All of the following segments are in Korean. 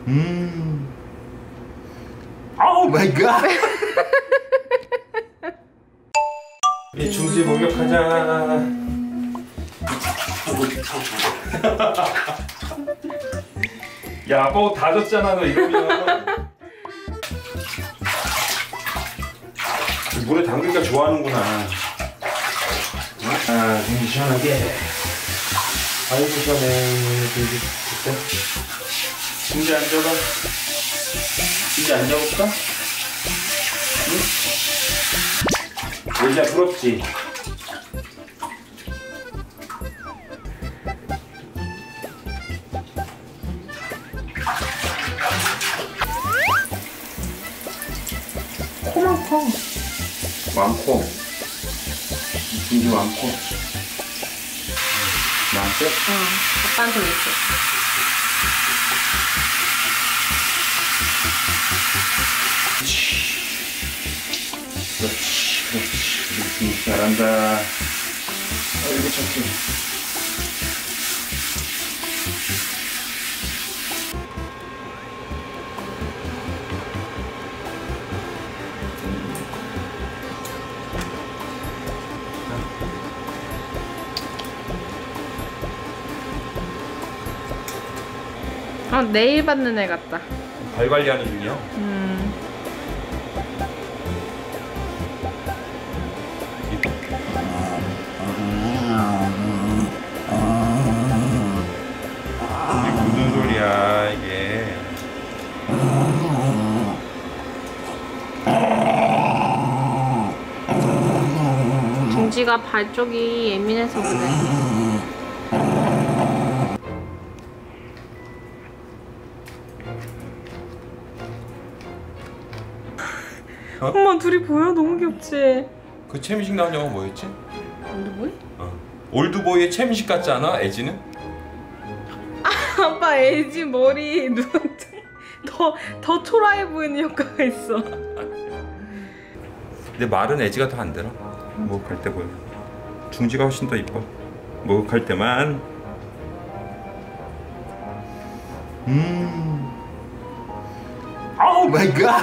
오 마이 갓. 우리 중지 목욕하자. 야, 아빠 옷 다 젖잖아, 너 이러면. 물에 담그니까 좋아하는구나. 아, 공기 시원하게. 아이고, 시원해. 공기 좋대. 공기 앉아봐. 공기 앉아볼까? 응? 여기가 부럽지? 코만 커. 많고. 공기 많고. 나한테? 응, 아빠한테 올게. 그렇지, 그렇지. 우리 잘한다. 아이고, 착해. 네일 받는 애 같다. 발 관리하는 중이야? 이게 무슨 소리야, 이게. 중지가 발 쪽이 예민해서 그래. 어? 엄마 둘이 보여? 너무 귀엽지? 그 채민식 나온 영화 뭐였지? 올드보이? 올드보이의 채민식 같지 않아? 애지는? 아빠 애지 머리 더 초라해 보이는 효과가 있어. 근데 말은 애지가 더 안 들어. 목욕할 때 보여. 중지가 훨씬 더 이뻐. 목욕할 때만. 오 마이 갓.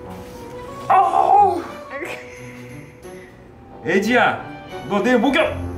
애지야, 너 내 목욕